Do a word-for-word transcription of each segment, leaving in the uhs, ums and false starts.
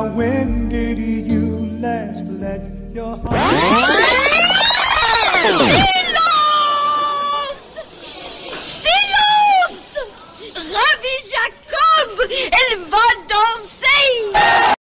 Now when did you last let your heart... Silence! Silence! Rabbi Jacob, elle va danser!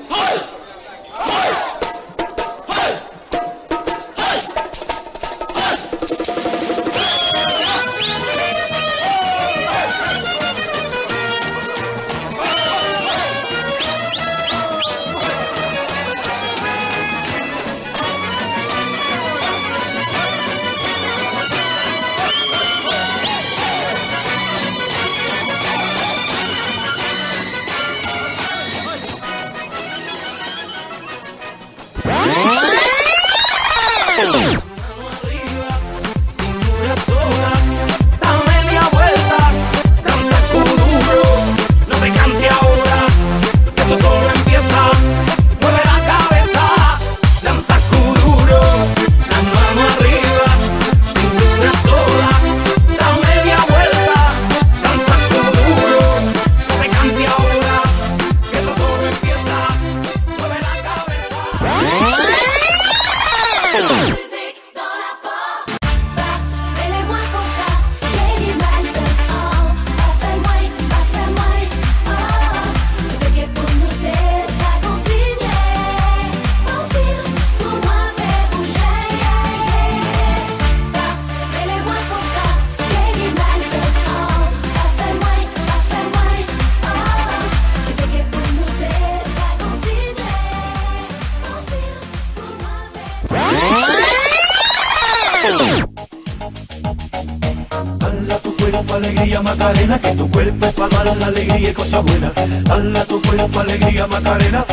Alegría Macarena, que tu cuerpo es para dar la alegría y cosas buenas. Dale a tu cuerpo alegría Macarena,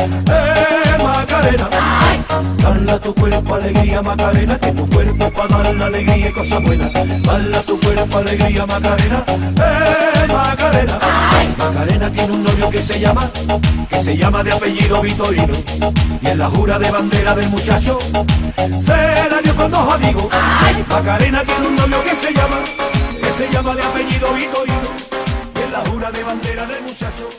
eh Macarena. Dale a tu cuerpo alegría Macarena, que tu cuerpo es para dar la alegría y cosas buenas. Dale a tu cuerpo alegría Macarena, eh Macarena. Macarena tiene un novio que se llama, que se llama de apellido Vitorino. Y en la jura de bandera del muchacho se la dio con dos amigos. Macarena tiene un novio que se llama, que se llama de apellido Vitorino, y en la jura de bandera del muchacho.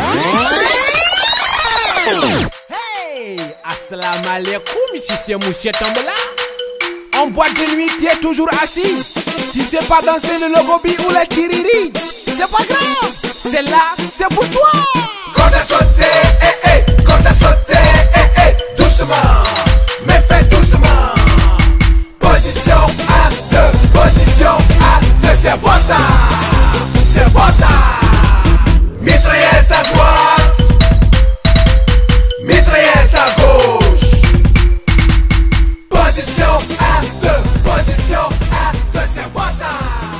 Hey, assalamu alaikum, ici c'est Monsieur Tombola. En boîte de nuit, tu es toujours assis. Tu sais pas danser le logobi ou la chiriri. C'est pas grave, c'est là, c'est pour toi. Corde à sauter, eh eh, corde à sauter, eh eh, doucement, mais fais doucement. Position un, deux, position un, deux, c'est bon ça, c'est bon ça. Mitraillette à droite, mitraillette à gauche. Position un, deux, position un, deux, c'est bon ça.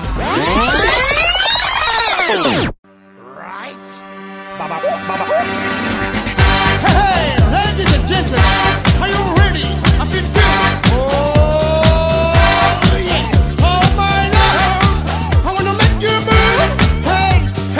Right. Baba, baba. Hey, hey, ladies and gentlemen, are you ready? I've been built. Oh, yes. Oh, my love, I wanna make you move. Hey,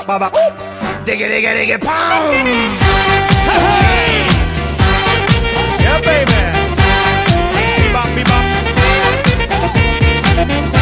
baba. Diggy, diggy, diggy, pound. Hey, hey. Yeah, baby. Bebop, bebop.